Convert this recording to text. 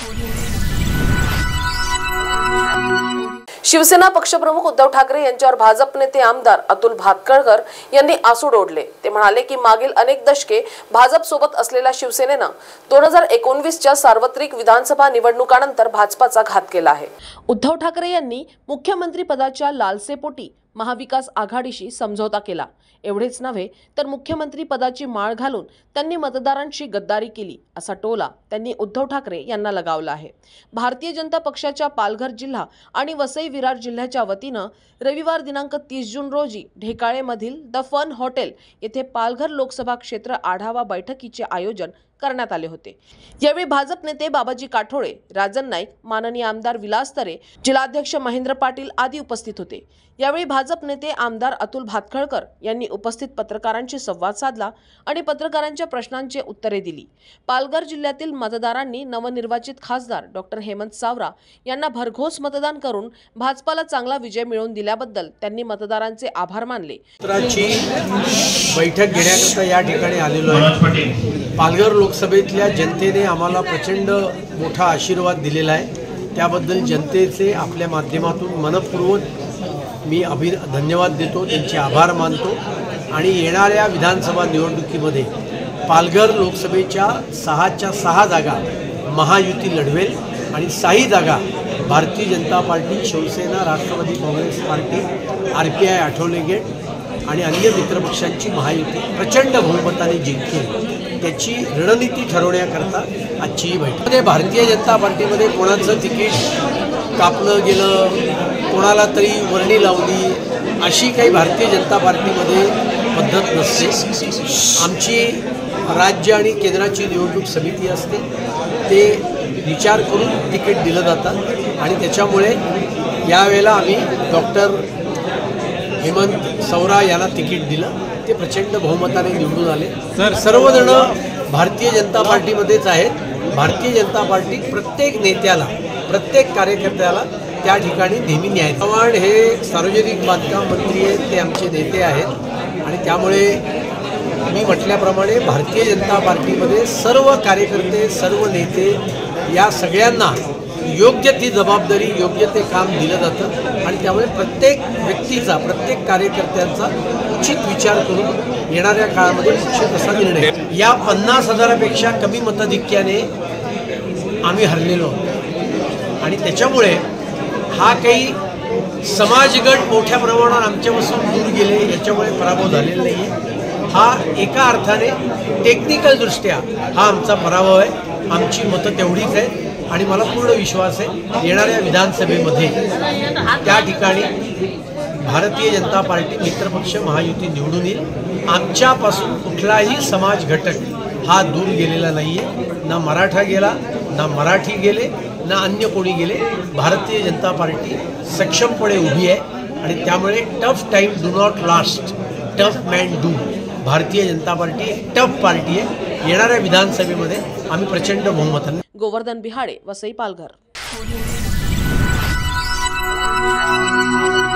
शिवसेना पक्षप्रमुख उद्धव ठाकरे यांच्यावर भाजप नेते आमदार अतुल भातखळकर यांनी आसूड ओढले। ते म्हणाले की मागील अनेक दशके भाजप सोबत असलेल्या शिवसेनेनं 2019च्या सार्वत्रिक विधानसभा निवडणुकानंतर भाजपाचा घात केला आहे। उद्धव ठाकरे यांनी मुख्यमंत्री पदाच्या लालसेपोटी महाविकास आघाडीशी समझोता केला। एवढेच नव्हे तर मुख्यमंत्री पदाची माळ घालून त्यांनी मतदारांशी गद्दारी केली असा टोला त्यांनी उद्धव ठाकरे यांना लगावला आहे। भारतीय जनता पक्षाच्या पालघर जिल्हा आणि वसई विरार जिल्ह्याच्या वतीनं रविवार दिनांक 30 जून रोजी ढेकाळेमधील द फन हॉटेल येथे पालघर लोकसभा क्षेत्र आढावा बैठकीचे आयोजन करण्यात आले होते। यावेळी भाजप नेते बाबाजी काठोळे, राजन नाईक, माननीय आमदार विलास तरे, जिल्हाध्यक्ष महेंद्र पाटील आदी उपस्थित होते। यावेळी भाजप नेते आमदार अतुल भातखळकर यांनी उपस्थित पत्रकारांशी संवाद साधला आणि पत्रकारांच्या प्रश्नांची उत्तरे दिली। पालघर जिल्ह्यातील मतदारांनी नवनिर्वाचित खासदार डॉक्टर हेमंत सावरा यांना भरघोस मतदान करून भाजपाला चांगला विजय मिळवून दिल्याबद्दल त्यांनी मतदारांचे आभार मानले। बैठक घेण्याकरता या ठिकाणी आलेलो आहे। पालघर लोकसभेतल्या जनतेने आम्हाला प्रचंड मोठा आशीर्वाद दिलेला आहे। त्याबद्दल जनतेचे आपल्या माध्यमातून मनपूर्वक मी धन्यवाद देतो, त्यांचे आभार मानतो आणि येणाऱ्या विधानसभा निवडणुकीमध्ये पालघर लोकसभेच्या 6च्या 6 जागा महायुती लढवेल आणि 6 जागा Bharatiya Janata party, Shivsena, Rashtravadi Congress party, RPI Athawale गेट आणि अन्य मित्रपक्षांची महायुती प्रचंड बहुमताने जिंकेल। त्याची रणनीती ठरवण्याकरता आजची ही बैठक। भारतीय जनता पार्टीमध्ये कोणाचं तिकीट कापलं गेलं, कोणाला तरी वर्णी लावली, अशी काही भारतीय जनता पार्टीमध्ये पद्धत नसते। आमची राज्य आणि केंद्राची निवडणूक समिती असते, ते विचार करून तिकीट दिलं जातं आणि त्याच्यामुळे यावेळेला आम्ही डॉक्टर हेमंत सावरा यांना तिकीट दिलं। ते प्रचंड बहुमताने निवडून आले। सर्वजण भारतीय जनता पार्टीमध्येच आहेत। भारतीय जनता पार्टी प्रत्येक नेत्याला, प्रत्येक कार्यकर्त्याला त्या ठिकाणी नेहमी न्याय। चव्हाण हे सार्वजनिक बांधकाम मंत्री आहेत, ते आमचे नेते आहेत आणि त्यामुळे मी म्हटल्याप्रमाणे भारतीय जनता पार्टीमध्ये सर्व कार्यकर्ते, सर्व नेते या सगळ्यांना योग्य ती जबाबदारी, योग्य ते काम दिलं जातं आणि त्यामुळे प्रत्येक व्यक्तीचा, प्रत्येक कार्यकर्त्यांचा उचित विचार करून येणाऱ्या काळामध्ये निश्चित असा निर्णय। या 50,000पेक्षा कमी मताधिक्याने आम्ही हरलेलो आणि त्याच्यामुळे हा काही समाजगट मोठ्या प्रमाणात आमच्यापासून दूर गेले याच्यामुळे पराभव झालेला नाही आहे। हा एका अर्थाने टेक्निकल दृष्ट्या हा आमचा पराभव आहे। आमची मतं तेवढीच आहे आणि मला पूर्ण विश्वास आहे येणाऱ्या विधानसभेमध्ये त्या ठिकाणी भारतीय जनता पार्टी मित्रपक्ष महायुती निवडून येईल। आमच्यापासून कुठलाही समाज घटक हा दूर गेलेला नाही आहे। ना मराठा गेला, ना मराठी गेले, ना अन्य कोणी गेले। भारतीय जनता पार्टी सक्षमपणे उभी आहे आणि त्यामुळे tough time do not last, tough man do. Bharatiya Janata party tough party आहे। येणाऱ्या विधानसभेमध्ये आम्ही प्रचंड बहुमताने। गोवर्धन बिहाडे, वसई, पालघर।